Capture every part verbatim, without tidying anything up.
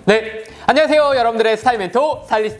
네, 안녕하세요 여러분들의 스타일 멘토 스타일리스트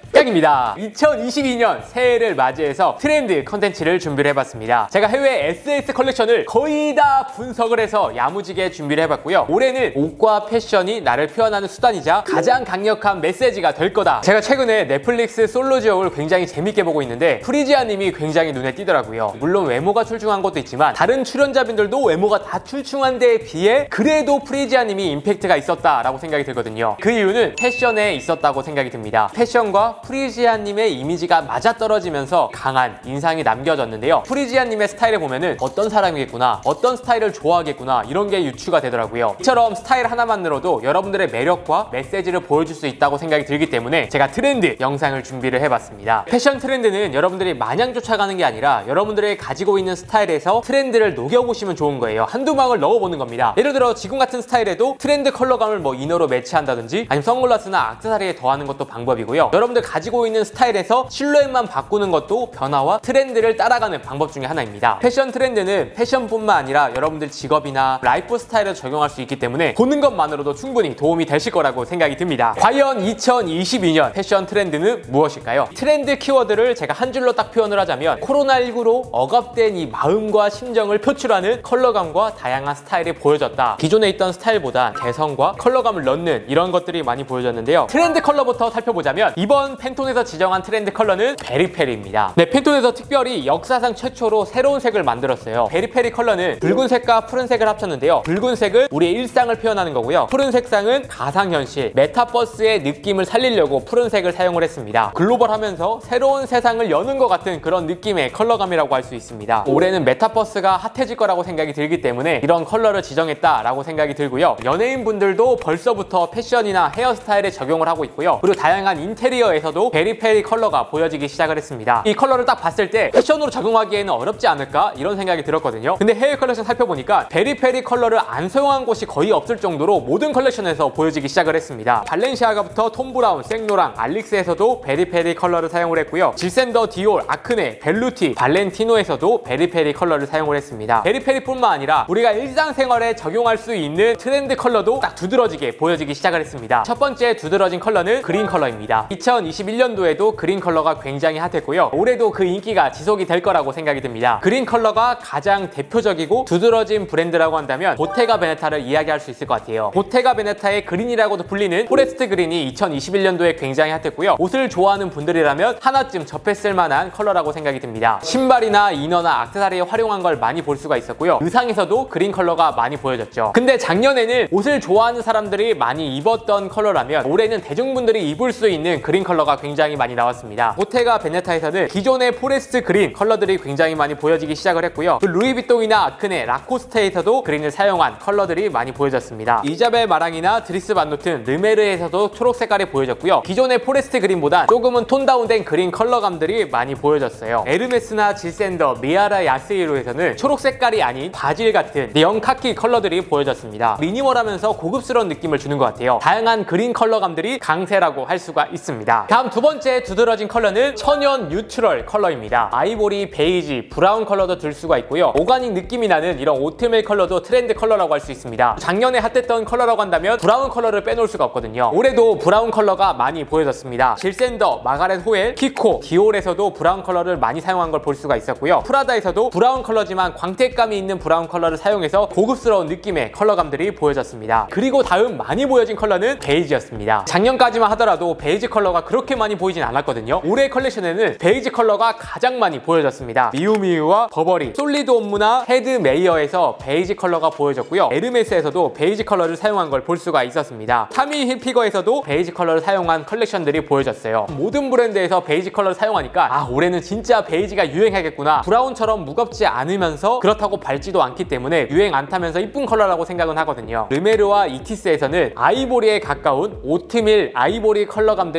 깡입니다. 이천이십이 년 새해를 맞이해서 트렌드 컨텐츠를 준비를 해봤습니다. 제가 해외 에스에스 컬렉션을 거의 다 분석을 해서 야무지게 준비를 해봤고요. 올해는 옷과 패션이 나를 표현하는 수단이자 가장 강력한 메시지가 될 거다. 제가 최근에 넷플릭스 솔로지옥을 굉장히 재밌게 보고 있는데 프리지아님이 굉장히 눈에 띄더라고요. 물론 외모가 출중한 것도 있지만 다른 출연자분들도 외모가 다 출중한 데에 비해 그래도 프리지아님이 임팩트가 있었다라고 생각이 들거든요. 그 이유는 패션에 있었다고 생각이 듭니다. 패션과 프리지아님의 이미지가 맞아떨어지면서 강한 인상이 남겨졌는데요. 프리지아님의 스타일을 보면은 어떤 사람이겠구나, 어떤 스타일을 좋아하겠구나 이런 게 유추가 되더라고요. 이처럼 스타일 하나만으로도 여러분들의 매력과 메시지를 보여줄 수 있다고 생각이 들기 때문에 제가 트렌드 영상을 준비를 해봤습니다. 패션 트렌드는 여러분들이 마냥 쫓아가는 게 아니라 여러분들이 가지고 있는 스타일에서 트렌드를 녹여보시면 좋은 거예요. 한두 방울 넣어보는 겁니다. 예를 들어 지금 같은 스타일에도 트렌드 컬러감을 뭐 이너로 매치한다든지 아니면 선글라스나 액세서리에 더하는 것도 방법이고요. 여러분들 가지고 있는 스타일에서 실루엣만 바꾸는 것도 변화와 트렌드를 따라가는 방법 중에 하나입니다. 패션 트렌드는 패션뿐만 아니라 여러분들 직업이나 라이프 스타일에 적용할 수 있기 때문에 보는 것만으로도 충분히 도움이 되실 거라고 생각이 듭니다. 과연 이천이십이 년 패션 트렌드는 무엇일까요? 트렌드 키워드를 제가 한 줄로 딱 표현을 하자면 코로나십구로 억압된 이 마음과 심정을 표출하는 컬러감과 다양한 스타일이 보여졌다. 기존에 있던 스타일보다 개성과 컬러감을 넣는 이런 것들이 많이 보여졌는데요. 트렌드 컬러부터 살펴보자면 이번 팬톤에서 지정한 트렌드 컬러는 베리페리입니다. 네, 팬톤에서 특별히 역사상 최초로 새로운 색을 만들었어요. 베리페리 컬러는 붉은색과 푸른색을 합쳤는데요. 붉은색은 우리의 일상을 표현하는 거고요. 푸른 색상은 가상현실, 메타버스의 느낌을 살리려고 푸른색을 사용을 했습니다. 글로벌하면서 새로운 세상을 여는 것 같은 그런 느낌의 컬러감이라고 할 수 있습니다. 올해는 메타버스가 핫해질 거라고 생각이 들기 때문에 이런 컬러를 지정했다라고 생각이 들고요. 연예인분들도 벌써부터 패션이나 헤어스타일에 적용을 하고 있고요. 그리고 다양한 인테리어에서 도 베리페리 컬러가 보여지기 시작을 했습니다. 이 컬러를 딱 봤을 때 패션으로 적용하기에는 어렵지 않을까 이런 생각이 들었거든요. 근데 해외 컬렉션 살펴보니까 베리페리 컬러를 안 사용한 곳이 거의 없을 정도로 모든 컬렉션에서 보여지기 시작을 했습니다. 발렌시아가부터 톰 브라운, 생로랑, 알릭스에서도 베리페리 컬러를 사용을 했고요. 질센더, 디올, 아크네, 벨루티, 발렌티노에서도 베리페리 컬러를 사용을 했습니다. 베리페리뿐만 아니라 우리가 일상생활에 적용할 수 있는 트렌드 컬러도 딱 두드러지게 보여지기 시작을 했습니다. 첫 번째 두드러진 컬러는 그린 컬러입니다. 이천이십일 년도에도 그린 컬러가 굉장히 핫했고요. 올해도 그 인기가 지속이 될 거라고 생각이 듭니다. 그린 컬러가 가장 대표적이고 두드러진 브랜드라고 한다면 보테가 베네타를 이야기할 수 있을 것 같아요. 보테가 베네타의 그린이라고도 불리는 포레스트 그린이 이천이십일 년도에 굉장히 핫했고요. 옷을 좋아하는 분들이라면 하나쯤 접했을 만한 컬러라고 생각이 듭니다. 신발이나 이너나 액세서리에 활용한 걸 많이 볼 수가 있었고요. 의상에서도 그린 컬러가 많이 보여졌죠. 근데 작년에는 옷을 좋아하는 사람들이 많이 입었던 컬러라면 올해는 대중분들이 입을 수 있는 그린 컬러가 굉장히 많이 나왔습니다. 보테가 베네타에서는 기존의 포레스트 그린 컬러들이 굉장히 많이 보여지기 시작을 했고요. 루이비통이나 아크네, 라코스테에서도 그린을 사용한 컬러들이 많이 보여졌습니다. 이자벨 마랑이나 드리스 반노튼, 르메르에서도 초록 색깔이 보여졌고요. 기존의 포레스트 그린보다 조금은 톤 다운된 그린 컬러감들이 많이 보여졌어요. 에르메스나 질센더, 미아라 야스히로에서는 초록 색깔이 아닌 바질 같은 네온 카키 컬러들이 보여졌습니다. 미니멀하면서 고급스러운 느낌을 주는 것 같아요. 다양한 그린 컬러감들이 강세라고 할 수가 있습니다. 다음 두 번째 두드러진 컬러는 천연 뉴트럴 컬러입니다. 아이보리, 베이지, 브라운 컬러도 들 수가 있고요. 오가닉 느낌이 나는 이런 오트밀 컬러도 트렌드 컬러라고 할 수 있습니다. 작년에 핫했던 컬러라고 한다면 브라운 컬러를 빼놓을 수가 없거든요. 올해도 브라운 컬러가 많이 보여졌습니다. 질센더, 마가렛 호엘, 키코, 디올에서도 브라운 컬러를 많이 사용한 걸 볼 수가 있었고요. 프라다에서도 브라운 컬러지만 광택감이 있는 브라운 컬러를 사용해서 고급스러운 느낌의 컬러감들이 보여졌습니다. 그리고 다음 많이 보여진 컬러는 베이지였습니다. 작년까지만 하더라도 베이지 컬러가 그렇게 많이 보이진 않았거든요. 올해 컬렉션에는 베이지 컬러가 가장 많이 보여졌습니다. 미우미우와 버버리, 솔리드 옴무나 헤드 메이어에서 베이지 컬러가 보여졌고요. 에르메스에서도 베이지 컬러를 사용한 걸 볼 수가 있었습니다. 타미 힐피거에서도 베이지 컬러를 사용한 컬렉션들이 보여졌어요. 모든 브랜드에서 베이지 컬러를 사용하니까 아 올해는 진짜 베이지가 유행하겠구나. 브라운처럼 무겁지 않으면서 그렇다고 밝지도 않기 때문에 유행 안 타면서 이쁜 컬러라고 생각은 하거든요. 르메르와 이티스에서는 아이보리에 가까운 오트밀 아이보리 컬러감들이 많이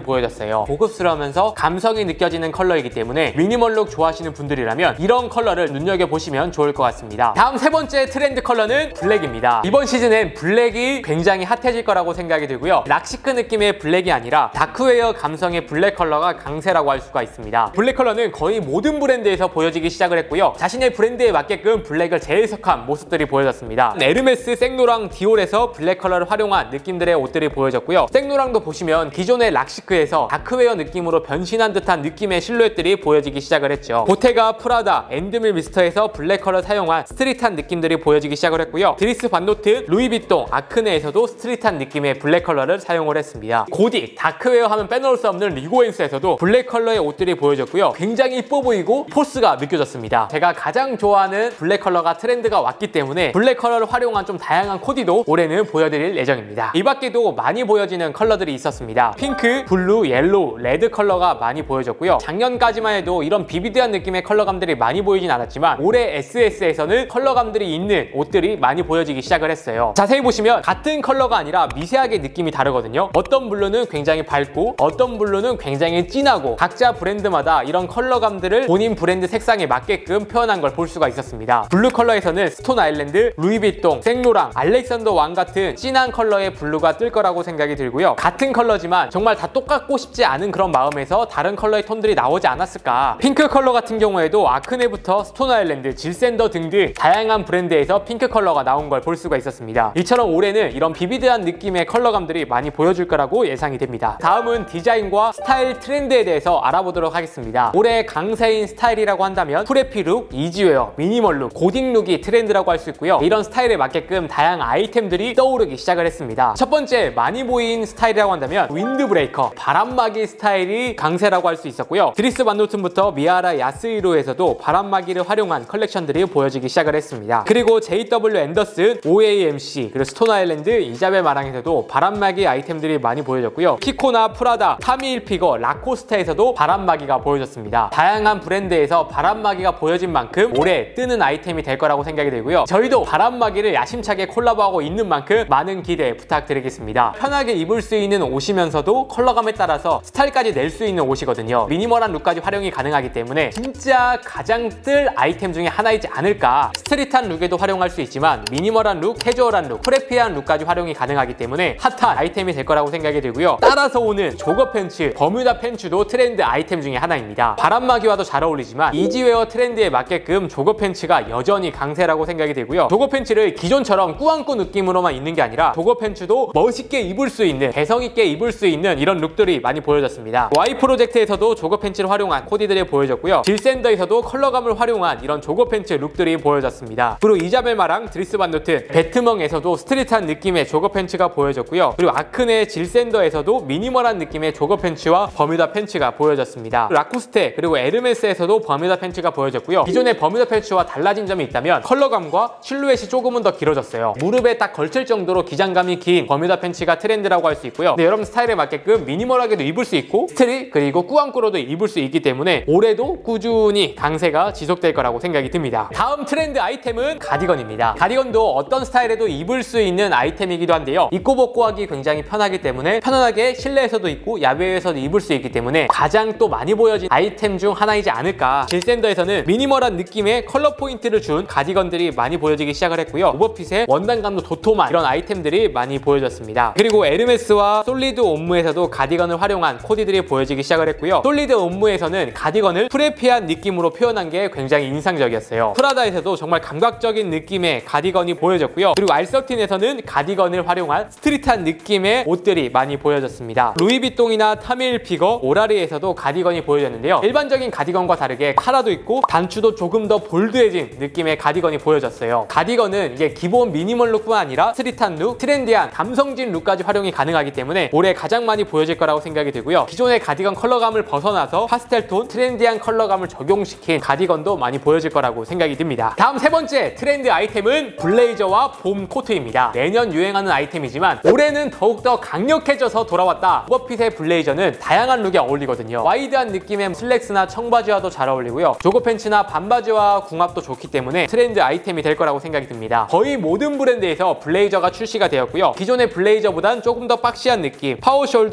보여졌어요. 고급스러우면서 감성이 느껴지는 컬러이기 때문에 미니멀 룩 좋아하시는 분들이라면 이런 컬러를 눈여겨보시면 좋을 것 같습니다. 다음 세 번째 트렌드 컬러는 블랙입니다. 이번 시즌엔 블랙이 굉장히 핫해질 거라고 생각이 들고요. 락시크 느낌의 블랙이 아니라 다크웨어 감성의 블랙 컬러가 강세라고 할 수가 있습니다. 블랙 컬러는 거의 모든 브랜드에서 보여지기 시작을 했고요. 자신의 브랜드에 맞게끔 블랙을 재해석한 모습들이 보여졌습니다. 에르메스, 생로랑, 디올에서 블랙 컬러를 활용한 느낌들의 옷들이 보여졌고요. 생로랑도 보시면 기존의 락시크에서 다크웨어 느낌으로 변신한 듯한 느낌의 실루엣들이 보여지기 시작을 했죠. 보테가, 프라다, 엔드밀 미스터에서 블랙 컬러를 사용한 스트릿한 느낌들이 보여지기 시작을 했고요. 드리스 반노트, 루이비통, 아크네에서도 스트릿한 느낌의 블랙 컬러를 사용을 했습니다. 고딕, 다크웨어 하면 빼놓을 수 없는 리고엔스에서도 블랙 컬러의 옷들이 보여졌고요. 굉장히 이뻐 보이고 포스가 느껴졌습니다. 제가 가장 좋아하는 블랙 컬러가 트렌드가 왔기 때문에 블랙 컬러를 활용한 좀 다양한 코디도 올해는 보여드릴 예정입니다. 이 밖에도 많이 보여지는 컬러들이 있었습니다. 핑크, 블루, 옐로우, 레드 컬러가 많이 보여졌고요. 작년까지만 해도 이런 비비드한 느낌의 컬러감들이 많이 보이진 않았지만 올해 에스에스에서는 컬러감들이 있는 옷들이 많이 보여지기 시작을 했어요. 자세히 보시면 같은 컬러가 아니라 미세하게 느낌이 다르거든요. 어떤 블루는 굉장히 밝고 어떤 블루는 굉장히 진하고 각자 브랜드마다 이런 컬러감들을 본인 브랜드 색상에 맞게끔 표현한 걸 볼 수가 있었습니다. 블루 컬러에서는 스톤 아일랜드, 루이비통, 생로랑, 알렉산더 왕 같은 진한 컬러의 블루가 뜰 거라고 생각이 들고요. 같은 컬러지만 정말 다 똑같고 싶지 않은 그런 마음에서 다른 컬러의 톤들이 나오지 않았을까. 핑크 컬러 같은 경우에도 아크네부터 스톤 아일랜드, 질샌더 등등 다양한 브랜드에서 핑크 컬러가 나온 걸 볼 수가 있었습니다. 이처럼 올해는 이런 비비드한 느낌의 컬러감들이 많이 보여줄 거라고 예상이 됩니다. 다음은 디자인과 스타일 트렌드에 대해서 알아보도록 하겠습니다. 올해 강세인 스타일이라고 한다면 프레피 룩, 이지웨어, 미니멀 룩, 고딕 룩이 트렌드라고 할 수 있고요. 이런 스타일에 맞게끔 다양한 아이템들이 떠오르기 시작을 했습니다. 첫 번째 많이 보인 스타일이라고 한다면 윈드브레이커, 바람막이 스타일이 강세라고 할 수 있었고요. 드리스 반노튼부터 미아라 야스히로에서도 바람막이를 활용한 컬렉션들이 보여지기 시작을 했습니다. 그리고 제이더블유 앤더슨, 오에이엠씨, 그리고 스톤 아일랜드, 이자벨 마랑에서도 바람막이 아이템들이 많이 보여졌고요. 키코나 프라다, 타미 힐피거, 라코스테에서도 바람막이가 보여졌습니다. 다양한 브랜드에서 바람막이가 보여진 만큼 올해 뜨는 아이템이 될 거라고 생각이 들고요. 저희도 바람막이를 야심차게 콜라보하고 있는 만큼 많은 기대 부탁드리겠습니다. 편하게 입을 수 있는 옷이면서도 컬러감에 따라서 스타일까지 낼 수 있는 옷이거든요. 미니멀한 룩까지 활용이 가능하기 때문에 진짜 가장 뜰 아이템 중에 하나이지 않을까. 스트릿한 룩에도 활용할 수 있지만 미니멀한 룩, 캐주얼한 룩, 프레피한 룩까지 활용이 가능하기 때문에 핫한 아이템이 될 거라고 생각이 들고요. 따라서 오는 조거 팬츠, 버뮤다 팬츠도 트렌드 아이템 중에 하나입니다. 바람막이와도 잘 어울리지만 이지웨어 트렌드에 맞게끔 조거 팬츠가 여전히 강세라고 생각이 들고요. 조거 팬츠를 기존처럼 꾸안꾸 느낌으로만 입는 게 아니라 조거 팬츠도 멋있게 입을 수 있는, 개성 있게 입을 수 있는 이런 룩들이 많이 보여졌습니다. Y 프로젝트에서도 조거 팬츠를 활용한 코디들이 보여졌고요. 질샌더에서도 컬러감을 활용한 이런 조거 팬츠 룩들이 보여졌습니다. 그리고 이자벨 마랑, 드리스 반노튼, 베트멍에서도 스트릿한 느낌의 조거 팬츠가 보여졌고요. 그리고 아크네, 질샌더에서도 미니멀한 느낌의 조거 팬츠와 버뮤다 팬츠가 보여졌습니다. 라코스테, 그리고 에르메스에서도 버뮤다 팬츠가 보여졌고요. 기존의 버뮤다 팬츠와 달라진 점이 있다면 컬러감과 실루엣이 조금은 더 길어졌어요. 무릎에 딱 걸칠 정도로 기장감이 긴 버뮤다 팬츠가 트렌드라고 할 수 있고요. 네, 여러분 스타일에 맞게끔 미니멀하게도 입을 수 있고 스트릿 그리고 꾸안꾸로도 입을 수 있기 때문에 올해도 꾸준히 강세가 지속될 거라고 생각이 듭니다. 다음 트렌드 아이템은 가디건입니다. 가디건도 어떤 스타일에도 입을 수 있는 아이템이기도 한데요. 입고 벗고 하기 굉장히 편하기 때문에 편안하게 실내에서도 입고 야외에서도 입을 수 있기 때문에 가장 또 많이 보여진 아이템 중 하나이지 않을까. 질샌더에서는 미니멀한 느낌의 컬러 포인트를 준 가디건들이 많이 보여지기 시작을 했고요. 오버핏의 원단감도 도톰한 이런 아이템들이 많이 보여졌습니다. 그리고 에르메스와 솔리드 옴무에서도 가디건을 활용한 코디들이 보여지기 시작을 했고요. 솔리드 옴무에서는 가디건을 프레피한 느낌으로 표현한 게 굉장히 인상적이었어요. 프라다에서도 정말 감각적인 느낌의 가디건이 보여졌고요. 그리고 알서틴에서는 가디건을 활용한 스트릿한 느낌의 옷들이 많이 보여졌습니다. 루이비통이나 타밀피거, 오라리에서도 가디건이 보여졌는데요. 일반적인 가디건과 다르게 카라도 있고 단추도 조금 더 볼드해진 느낌의 가디건이 보여졌어요. 가디건은 이게 기본 미니멀 룩뿐 아니라 스트릿한 룩, 트렌디한 감성진 룩까지 활용이 가능하기 때문에 올해 가장 많이 보여질 거라고 생각이 들고요. 기존의 가디건 컬러감을 벗어나서 파스텔톤, 트렌디한 컬러감을 적용시킨 가디건도 많이 보여질 거라고 생각이 듭니다. 다음 세 번째 트렌드 아이템은 블레이저와 봄 코트입니다. 매년 유행하는 아이템이지만 올해는 더욱더 강력해져서 돌아왔다. 오버핏의 블레이저는 다양한 룩에 어울리거든요. 와이드한 느낌의 슬랙스나 청바지와도 잘 어울리고요. 조거 팬츠나 반바지와 궁합도 좋기 때문에 트렌드 아이템이 될 거라고 생각이 듭니다. 거의 모든 브랜드에서 블레이저가 출시가 되었고요. 기존의 블레이저보단 조금 더 박시한 느낌, 파워숄더 느낌의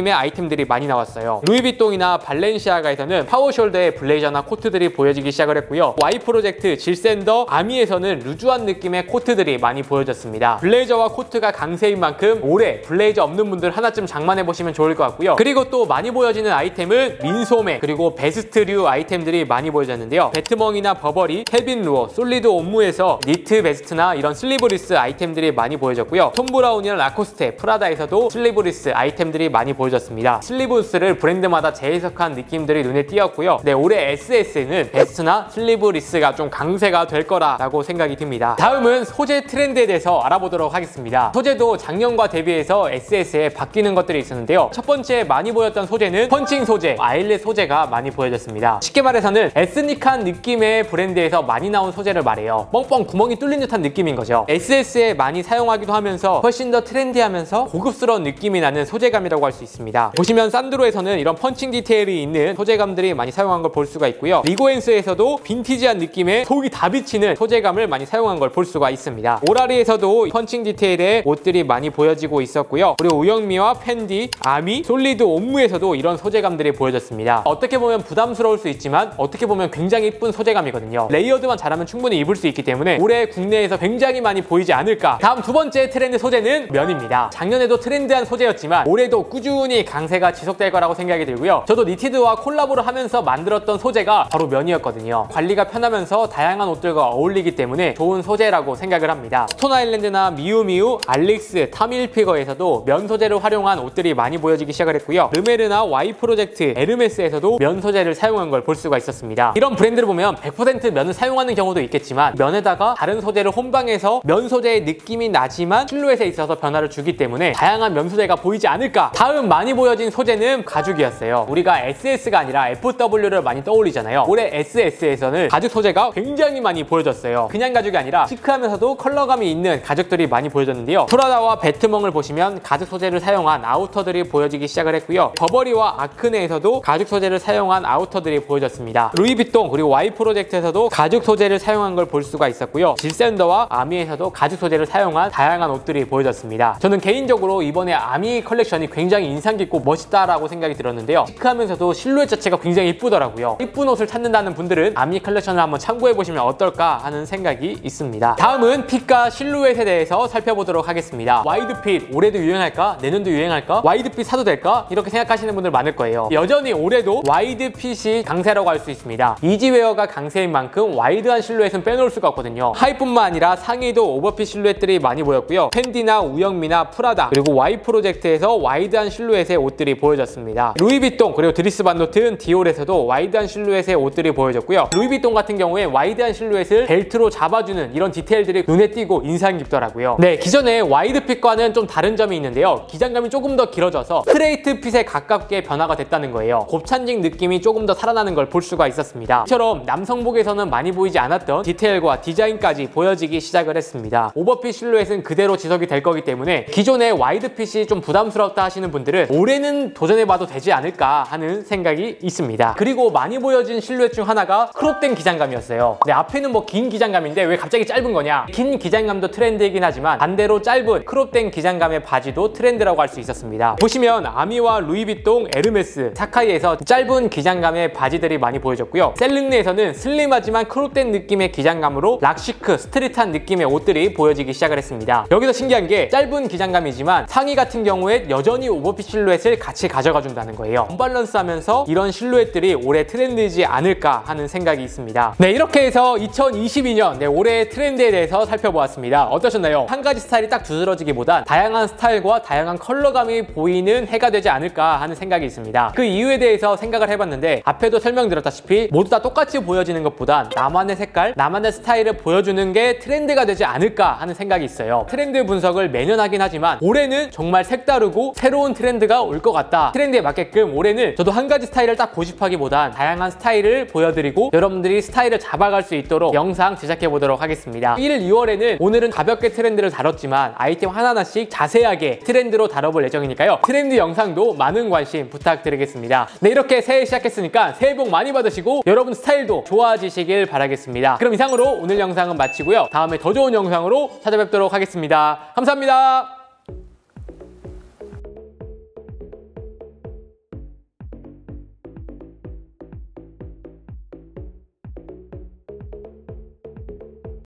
느낌의 아이템들이 많이 나왔어요. 루이비통이나 발렌시아가에서는 파워숄더의 블레이저나 코트들이 보여지기 시작을 했고요. Y 프로젝트, 질샌더, 아미에서는 루즈한 느낌의 코트들이 많이 보여졌습니다. 블레이저와 코트가 강세인 만큼 올해 블레이저 없는 분들 하나쯤 장만해보시면 좋을 것 같고요. 그리고 또 많이 보여지는 아이템은 민소매 그리고 베스트류 아이템들이 많이 보여졌는데요. 배트멍이나 버버리, 케빈 루어, 솔리드 옴무에서 니트 베스트나 이런 슬리브리스 아이템들이 많이 보여졌고요. 톰 브라운이나 라코스테, 프라다에서도 슬리브리스 아이템들이 많이 보여졌습니다. 슬리브리스를 브랜드마다 재해석한 느낌들이 눈에 띄었고요. 네, 올해 에스에스는 베스트나 슬리브리스가 좀 강세가 될 거라고 생각이 듭니다. 다음은 소재 트렌드에 대해서 알아보도록 하겠습니다. 소재도 작년과 대비해서 에스에스에 바뀌는 것들이 있었는데요. 첫 번째 많이 보였던 소재는 펀칭 소재, 아일렛 소재가 많이 보여졌습니다. 쉽게 말해서는 에스닉한 느낌의 브랜드에서 많이 나온 소재를 말해요. 뻥뻥 구멍이 뚫린 듯한 느낌인 거죠. 에스에스에 많이 사용하기도 하면서 훨씬 더 트렌디하면서 고급스러운 느낌이 나는 소재감이라고 할 수 있습니다. 보시면 산드로에서는 이런 펀칭 디테일이 있는 소재감들이 많이 사용한 걸 볼 수가 있고요. 리고엔스에서도 빈티지한 느낌의 속이 다 비치는 소재감을 많이 사용한 걸 볼 수가 있습니다. 오라리에서도 펀칭 디테일의 옷들이 많이 보여지고 있었고요. 그리고 우영미와 펜디, 아미, 솔리드 옴무에서도 이런 소재감들이 보여졌습니다. 어떻게 보면 부담스러울 수 있지만 어떻게 보면 굉장히 이쁜 소재감이거든요. 레이어드만 잘하면 충분히 입을 수 있기 때문에 올해 국내에서 굉장히 많이 보이지 않을까. 다음 두 번째 트렌드 소재는 면입니다. 작년에도 트렌드한 소재였지만 올해도 꾸준히 강세가 지속될 거라고 생각이 들고요. 저도 니티드와 콜라보를 하면서 만들었던 소재가 바로 면이었거든요. 관리가 편하면서 다양한 옷들과 어울리기 때문에 좋은 소재라고 생각을 합니다. 스톤 아일랜드나 미우미우, 알릭스, 타밀피거에서도 면 소재를 활용한 옷들이 많이 보여지기 시작을 했고요. 르메르나 Y 프로젝트, 에르메스에서도 면 소재를 사용한 걸 볼 수가 있었습니다. 이런 브랜드를 보면 백 퍼센트 면을 사용하는 경우도 있겠지만 면에다가 다른 소재를 혼방해서 면 소재의 느낌이 나지만 실루엣에 있어서 변화를 주기 때문에 다양한 면 소재가 보이지 않을까. 다음 많이 보여진 소재는 가죽이었어요. 우리가 에스에스가 아니라 에프더블유를 많이 떠올리잖아요. 올해 에스에스에서는 가죽 소재가 굉장히 많이 보여졌어요. 그냥 가죽이 아니라 시크하면서도 컬러감이 있는 가죽들이 많이 보여졌는데요. 프라다와 배트멍을 보시면 가죽 소재를 사용한 아우터들이 보여지기 시작을 했고요. 버버리와 아크네에서도 가죽 소재를 사용한 아우터들이 보여졌습니다. 루이비통 그리고 Y 프로젝트에서도 가죽 소재를 사용한 걸 볼 수가 있었고요. 질샌더와 아미에서도 가죽 소재를 사용한 다양한 옷들이 보여졌습니다. 저는 개인적으로 이번에 아미 컬렉션이 굉장히 인상 깊고 멋있다라고 생각이 들었는데요. 시크하면서도 실루엣 자체가 굉장히 이쁘더라고요. 이쁜 옷을 찾는다는 분들은 아미 컬렉션을 한번 참고해보시면 어떨까 하는 생각이 있습니다. 다음은 핏과 실루엣에 대해서 살펴보도록 하겠습니다. 와이드 핏 올해도 유행할까? 내년도 유행할까? 와이드 핏 사도 될까? 이렇게 생각하시는 분들 많을 거예요. 여전히 올해도 와이드 핏이 강세라고 할 수 있습니다. 이지웨어가 강세인 만큼 와이드한 실루엣은 빼놓을 수가 없거든요. 하의뿐만 아니라 상의도 오버핏 실루엣들이 많이 보였고요. 펜디나 우영미나 프라다 그리고 Y 프로젝트에서 와이드한 실루엣의 옷들이 보여졌습니다. 루이비통 그리고 드리스 반노튼, 디올에서도 와이드한 실루엣의 옷들이 보여졌고요. 루이비통 같은 경우에 와이드한 실루엣을 벨트로 잡아주는 이런 디테일들이 눈에 띄고 인상 깊더라고요. 네, 기존의 와이드 핏과는 좀 다른 점이 있는데요. 기장감이 조금 더 길어져서 스트레이트 핏에 가깝게 변화가 됐다는 거예요. 곱찬직 느낌이 조금 더 살아나는 걸 볼 수가 있었습니다. 이처럼 남성복에서는 많이 보이지 않았던 디테일과 디자인까지 보여지기 시작을 했습니다. 오버핏 실루엣은 그대로 지속이 될 거기 때문에 기존의 와이드 핏이 좀 부담스럽다 하시는 분들은 올해는 도전해봐도 되지 않을까 하는 생각이 있습니다. 그리고 많이 보여진 실루엣 중 하나가 크롭된 기장감이었어요. 네, 앞에는 뭐 긴 기장감인데 왜 갑자기 짧은 거냐? 긴 기장감도 트렌드이긴 하지만 반대로 짧은 크롭된 기장감의 바지도 트렌드라고 할 수 있었습니다. 보시면 아미와 루이비통, 에르메스, 사카이에서 짧은 기장감의 바지들이 많이 보여졌고요. 셀릉리에서는 슬림하지만 크롭된 느낌의 기장감으로 락시크, 스트릿한 느낌의 옷들이 보여지기 시작을 했습니다. 여기서 신기한 게 짧은 기장감이지만 상의 같은 경우에 여전히 오버핏 실루엣을 같이 가져가 준다는 거예요. 언밸런스하면서 이런 실루엣들이 올해 트렌드이지 않을까 하는 생각이 있습니다. 네, 이렇게 해서 이천이십이 년 네, 올해의 트렌드에 대해서 살펴보았습니다. 어떠셨나요? 한 가지 스타일이 딱 두드러지기보단 다양한 스타일과 다양한 컬러감이 보이는 해가 되지 않을까 하는 생각이 있습니다. 그 이유에 대해서 생각을 해봤는데 앞에도 설명드렸다시피 모두 다 똑같이 보여지는 것보단 나만의 색깔, 나만의 스타일을 보여주는 게 트렌드가 되지 않을까 하는 생각이 있어요. 트렌드 분석을 매년 하긴 하지만 올해는 정말 색다르고 새로운 트렌드가 올 것 같다. 트렌드에 맞게끔 올해는 저도 한 가지 스타일을 딱 고집하기보단 다양한 스타일을 보여드리고 여러분들이 스타일을 잡아갈 수 있도록 영상 제작해보도록 하겠습니다. 일, 이월에는 오늘은 가볍게 트렌드를 다뤘지만 아이템 하나하나씩 자세하게 트렌드로 다뤄볼 예정이니까요. 트렌드 영상도 많은 관심 부탁드리겠습니다. 네, 이렇게 새해 시작했으니까 새해 복 많이 받으시고 여러분 스타일도 좋아지시길 바라겠습니다. 그럼 이상으로 오늘 영상은 마치고요. 다음에 더 좋은 영상으로 찾아뵙도록 하겠습니다. 감사합니다.